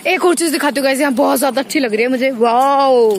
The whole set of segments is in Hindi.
एक और चीज दिखाती हूँ गाइस, यहाँ बहुत ज्यादा अच्छी लग रही है मुझे। वाओ,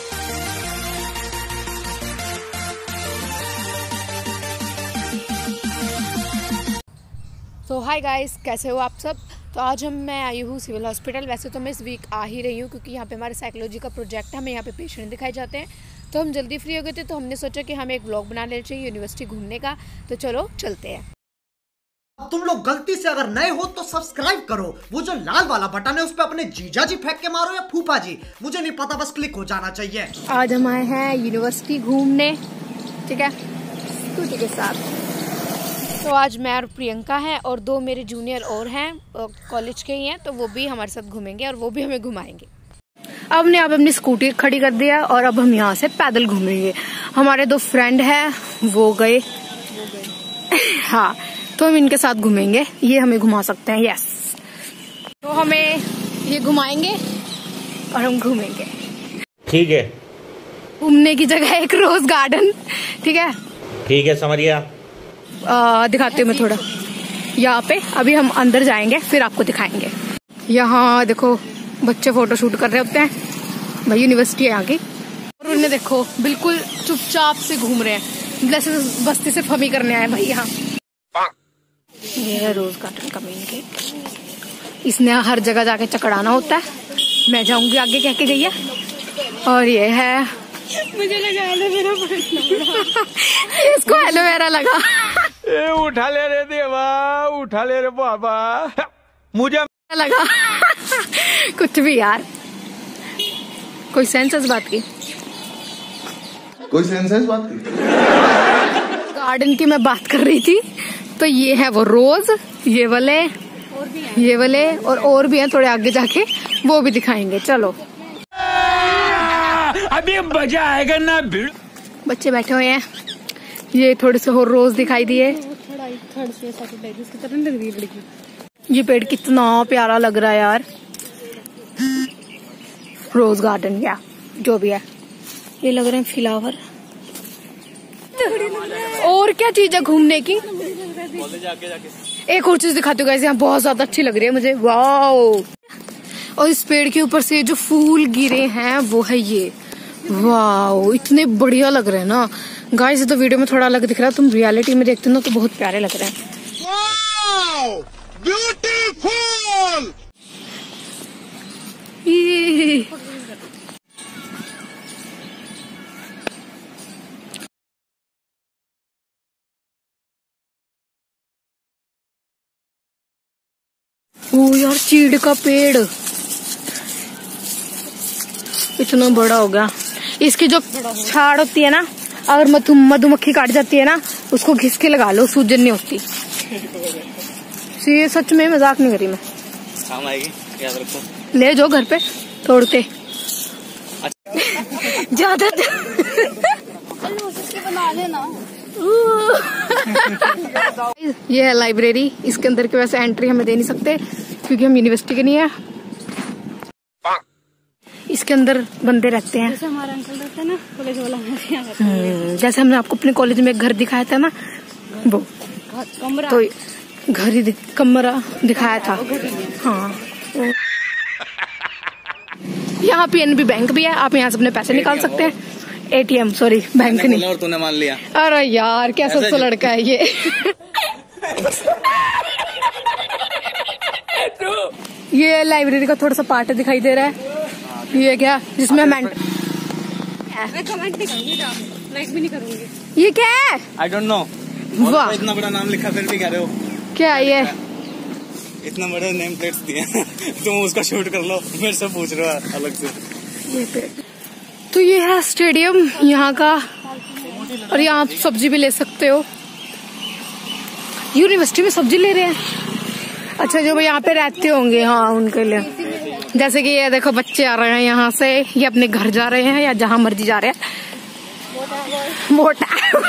तो हाय गाइस, कैसे हो आप सब। तो आज मैं आई हूँ सिविल हॉस्पिटल। वैसे तो मैं इस वीक आ ही रही हूँ क्योंकि यहाँ पे हमारे साइकोलॉजी का प्रोजेक्ट है, हमें यहाँ पे पेशेंट दिखाए जाते हैं। तो हम जल्दी फ्री हो गए थे, तो हमने सोचा कि हमें एक व्लॉग बना लेना चाहिए यूनिवर्सिटी घूमने का। तो चलो चलते हैं। तुम लोग गलती से अगर नए हो तो सब्सक्राइब करो, वो जो लाल वाला बटन है उस पर अपने जीजा जी फेंक के मारो या फूफा जी, मुझे नहीं पता, बस क्लिक हो जाना चाहिए। आज हम आए हैं यूनिवर्सिटी घूमने, ठीक है, स्कूटी के साथ। तो आज मैं और प्रियंका हैं और दो मेरे जूनियर और हैं, कॉलेज के ही हैं, तो वो भी हमारे साथ घूमेंगे और वो भी हमें घुमाएंगे। अब हमने अब अपनी स्कूटी खड़ी कर दिया और अब हम यहाँ से पैदल घूमेंगे। हमारे दो फ्रेंड हैं, वो गए हाँ, तो हम इनके साथ घूमेंगे, ये हमें घुमा सकते हैं। यस, तो हमें ये घुमाएंगे और हम घूमेंगे। ठीक है, घूमने की जगह एक रोज गार्डन, ठीक है, ठीक है, समझ गया। दिखाती हूँ मैं थोड़ा यहाँ पे। अभी हम अंदर जाएंगे फिर आपको दिखाएंगे। यहाँ देखो बच्चे फोटो शूट कर रहे होते हैं, भाई यूनिवर्सिटी है यहाँ की। और उन्हें देखो बिल्कुल चुपचाप से घूम रहे हैं, जैसे बस्ती सिर्फ हम ही करने आए भाई यहाँ। ये है रोज गार्डन का मेन गेट, इसने हर जगह जाके चकड़ाना होता है, मैं जाऊंगी आगे कह के गई है। और ये है, मुझे लगा एलोवेरा इसको एलोवेरा लगा। ए उठा ले रे देवा, उठा ले रे बाबा, मुझे लगा कुछ भी यार, कोई सेंस इस बात की, कोई सेंस है इस बात की। गार्डन की मैं बात कर रही थी। तो ये है वो रोज, ये वाले और भी हैं थोड़े आगे जाके, वो भी दिखाएंगे। चलो अभी मजा आएगा ना। बच्चे बैठे हुए हैं, ये थोड़े से और रोज दिखाई दिए। ये पेड़ कितना प्यारा लग रहा है यार, रोज गार्डन या जो भी है, ये लग रहे हैं फ्लावर। और क्या चीज है घूमने की, एक और चीज दिखाती हूँ गाइस, यहाँ बहुत ज्यादा अच्छी लग रही है मुझे। वाओ, और इस पेड़ के ऊपर से जो फूल गिरे हैं वो है ये। वाओ, इतने बढ़िया लग रहे हैं ना गाइस। तो वीडियो में थोड़ा अलग दिख रहा है, तुम रियलिटी में देखते हो ना तो बहुत प्यारे लग रहे हैं। Wow, beautiful. ओ यार, चीड़ का पेड़ इतना बड़ा हो गया। इसकी जो छाड़ होती है ना, अगर मधुमक्खी काट जाती है ना, उसको घिस के लगा लो, सूजन नहीं होती। ये सच में मजाक नहीं करी मैं, काम आएगी, याद रखो। ले जाओ घर पे तोड़ के। ज्यादा बना लेना। ये है लाइब्रेरी, इसके अंदर की वैसे एंट्री हमें दे नहीं सकते क्योंकि हम यूनिवर्सिटी के नहीं है। इसके अंदर बंदे रहते हैं, जैसे हमारा अंकल रहता है ना कॉलेज वाला, जैसे हमने आपको अपने कॉलेज में एक घर दिखाया था ना, वो कमरा, तो घर ही कमरा दिखाया था। हाँ, यहाँ पीएनबी बैंक भी है, आप यहाँ से अपने पैसे निकाल सकते हैं। एटीएम, सॉरी बैंक नहीं। और तूने मान लिया। अरे यार क्या सस्ता लड़का है ये। ये लाइब्रेरी का थोड़ा सा पार्ट दिखाई दे रहा है। ये क्या, जिसमें मैं कमेंट नहीं करूंगी, लाइक भी नहीं करूंगी। ये क्या है? I don't know. वाह, इतना बड़ा नाम लिखा फिर भी कह रहे हो क्या ये? इतना बड़े नेम प्लेट्स दिए तुम उसका शूट कर लो, मेरे से पूछ रहे हो अलग से। ये पेड़, तो ये है स्टेडियम यहाँ का, और यहाँ आप सब्जी भी ले सकते हो। यूनिवर्सिटी में सब्जी ले रहे हैं, अच्छा जो यहाँ पे रहते होंगे, हाँ उनके लिए। जैसे कि ये देखो बच्चे आ रहे हैं यहाँ से, ये अपने घर जा रहे हैं या जहाँ मर्जी जा रहे हैं। मोटा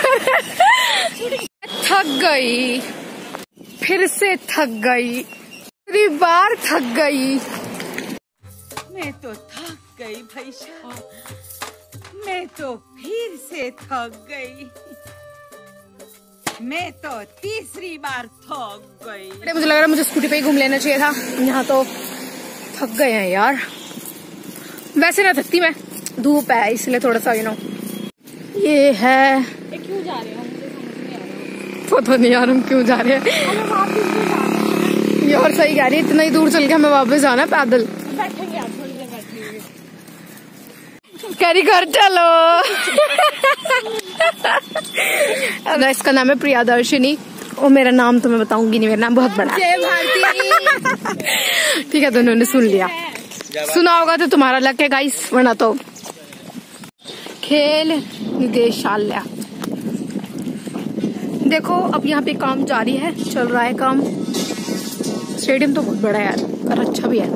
थक गई, फिर से थक गई, दूसरी बार थक गई। मैं तो थक गई भाई साहब, मैं तो फिर से थक गई, मैं तो तीसरी बार थक गई। मुझे लग रहा है मुझे स्कूटी पे ही घूम लेना चाहिए था, यहाँ तो थक गए हैं यार, वैसे ना थकती मैं, धूप है इसलिए थोड़ा सा ये है। क्यों जा रहे हो, मुझे समझ नहीं आ रहा। पता नहीं यार हम क्यों जा रहे हैं यार, सही कह रही है, इतना ही दूर चल के हमें वापस जाना है पैदल। बैठेंगे यार, थोड़ी देर बैठेंगे। कह रही घर चलो। इसका नाम है प्रियदर्शिनी, और मेरा नाम तो मैं बताऊंगी नहीं, मेरा नाम बहुत बड़ा है। ठीक है, दोनों ने सुन लिया, सुना होगा तो तुम्हारा लक है गाइस, वरना तो खेल निदेशालय। देखो अब यहाँ पे काम जारी है, चल रहा है काम। स्टेडियम तो बहुत बड़ा है यार, और अच्छा भी है।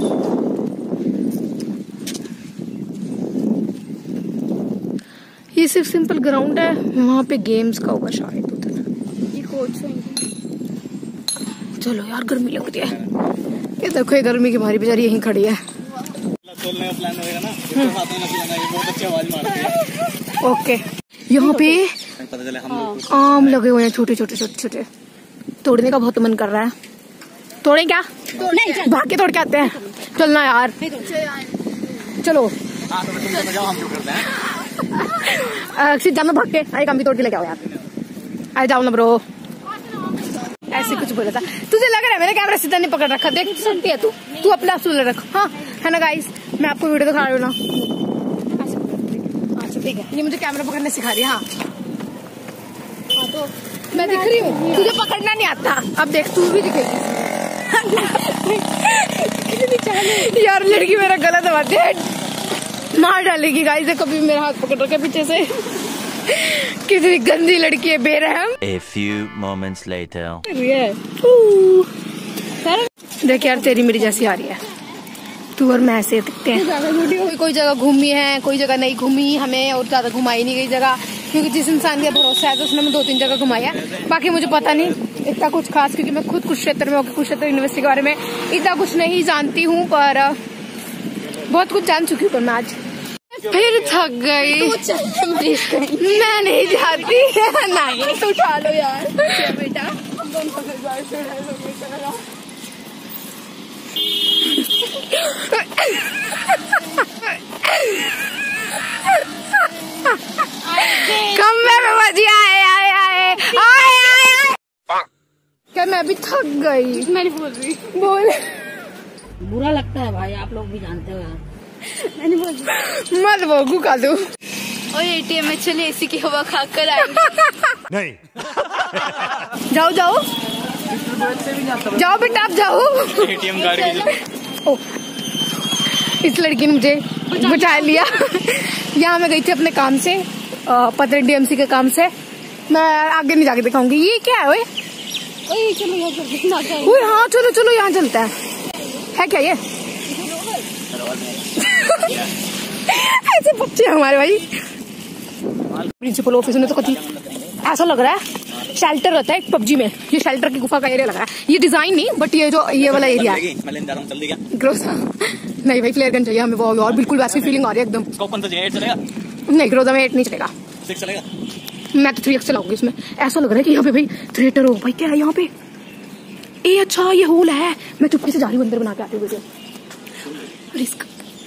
ये सिर्फ सिंपल ग्राउंड है, वहाँ पे गेम्स का होगा शायद उधर। ये कोच चलो यार, गर्मी लग रही है। ये देखो, ये गर्मी की मारी बेचारी यहीं खड़ी है। तोलने का प्लान होगा ना, बहुत अच्छी आवाज मारती है। ओके, यहाँ पे पता चले हम लोग आम लगे हुए हैं, छोटे छोटे छोटे छोटे। तोड़ने का बहुत मन कर रहा है। तोड़े क्या? भाग के तोड़ के आते हैं। चलना यार, चलो हम क्यों करते हैं। अक्षित जाना भाग के, एक आम भी तोड़ के लेके आओ यार। आ जाओ ना ब्रो, ऐसे कुछ बोला था। तुझे लग रहा है मैंने कैमरा सीधा नहीं पकड़ रखा, देख सुनती है तू अपना सुन रख। हाँ है ना गाइस, मैं आपको वीडियो दिखा रही हूँ ना। अच्छा ठीक है, ये मुझे कैमरा पकड़ना सिखा रही है। हाँ तो मैं दिख रही हूँ, तुझे पकड़ना नहीं आता। अब देख तू भी दिखेगी। यार लड़की मेरा गला दबाती है, मार डालेगी गाइस। देखो कभी मेरा हाथ पकड़ रखा पीछे से। कितनी गंदी लड़की है, बेरहम। A few moments later. देख यार, तेरी मेरी जैसी आ रही है, तू और मैं ऐसे दिखते हैं। कोई जगह घूमी है, कोई जगह नहीं घूमी हमें, और ज्यादा घुमाई नहीं गई जगह, क्योंकि जिस इंसान का भरोसा है तो उसने 2-3 जगह घुमाया। बाकी मुझे पता नहीं इतना कुछ खास, क्योंकि मैं खुद कुरुक्षेत्र में होकर कुरुक्षेत्र यूनिवर्सिटी के बारे में इतना कुछ नहीं जानती हूँ, पर बहुत कुछ जान चुकी हूँ। पर मैं आज फिर थक गई। मैं नहीं जाती। नहीं तो उठा लो यार बेटा। कमरे में मजिया आए। क्या मैं भी थक गई? मैं नहीं बोल रही। बोल। बुरा लगता है भाई, आप लोग भी जानते हो यार। मैं नहीं बोल रही। मत भोगू का दो। और एटीएम में चले एसी की हवा खा कर आएंगे। नहीं। जाओ जाओ बेटा, आप जाओ। एटीएम कार्ड की ओ, इस लड़की ने मुझे बचा लिया। यहाँ मैं गई थी अपने काम से, पत्र डीएमसी के काम से। मैं आगे नहीं जाके दिखाऊंगी। ये क्या है? ओए चलो यहाँ चलते। ओए हाँ चलो यहाँ चलता है क्या ये? ऐसे बच्चे हमारे भाई। प्रिंसिपल ऑफिस में तो कभी ऐसा लग रहा है शेल्टर रहता है पबजी में। ये शेल्टर की गुफा का एरिया लग रहा है। ये डिजाइन नहीं, बट ये जो ये वाला एरिया है। मैं लेने जा रहा हूँ, जल्दी क्या? ग्रोजा नहीं भाई, फ्लेयर गन चाहिए हमें वो, और बिल्कुल वैसी फीलिंग आ रही है एकदम। कौन सा चाहिए? 8 चलेगा? नहीं, ग्रोजा में 8 नहीं चलेगा। 6 चलेगा? मैं तो 3x चलाऊंगी इसमें। ऐसा लग रहा है कि यहाँ पे भाई थिएटर हो। भाई क्या है यहाँ पे? ए अच्छा, ये हॉल है। मैं चुपके से जा रही हूँ अंदर, बना के आती हूँ वीडियो। रिस्क।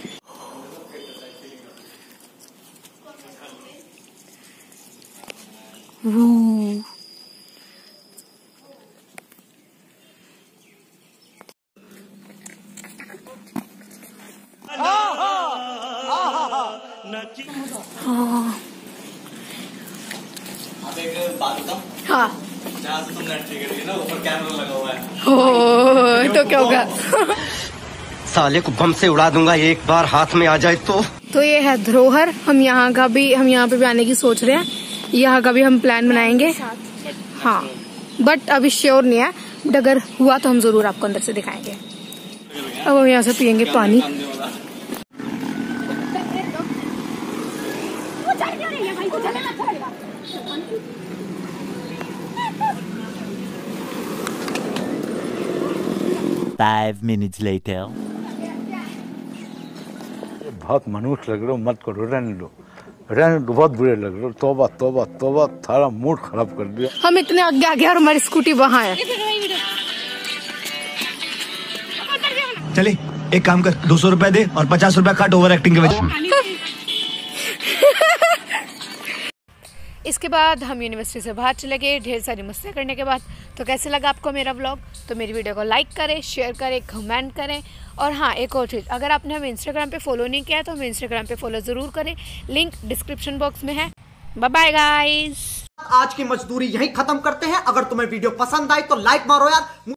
अब एक बात बताऊं, हाँ जहाँ से तुमने एंट्री करी है ना, ऊपर कैमरा लगा हुआ है। ओ, तो क्या होगा? साले को बम से उड़ा दूंगा एक बार हाथ में आ जाए तो ये है धरोहर। हम यहाँ पे भी आने की सोच रहे हैं। यहाँ का भी हम प्लान बनाएंगे। हाँ, बट अभी श्योर नहीं है, बट अगर हुआ तो हम जरूर आपको अंदर से दिखाएंगे। अब हम यहाँ से पियेंगे पानी। Five minutes later. बहुत मनुष्य लग रहे हो, मत करो, रहने दो, बहुत बुरे लग रहे हो। तौबा तौबा तौबा, थारा मूड खराब कर दिया। हम इतने आगे और हमारी स्कूटी वहाँ है। चले एक काम कर 200 रुपए दे और 50 रुपए काट ओवर एक्टिंग के वजह। इसके बाद हम यूनिवर्सिटी से बाहर चले गए ढेर सारी मस्तियाँ करने के बाद। तो कैसे लगा आपको मेरा व्लॉग? तो मेरी वीडियो को लाइक करें, शेयर करें, कमेंट करें। और हाँ, एक और चीज़, अगर आपने हमें इंस्टाग्राम पे फॉलो नहीं किया है तो हमें इंस्टाग्राम पे फॉलो ज़रूर करें, लिंक डिस्क्रिप्शन बॉक्स में है। Bye bye guys. आज की मजदूरी यहीं खत्म करते हैं। अगर तुम्हें वीडियो पसंद आई तो लाइक मारो यार।